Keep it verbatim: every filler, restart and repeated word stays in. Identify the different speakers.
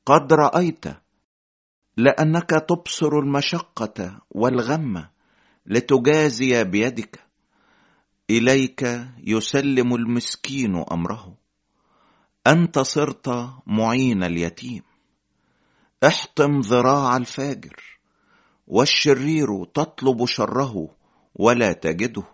Speaker 1: قد رأيت، لأنك تبصر المشقة والغم لتجازي بيدك. إليك يسلم المسكين أمره، أنت صرت معين اليتيم. احطم ذراع الفاجر، والشرير تطلب شره ولا تجده.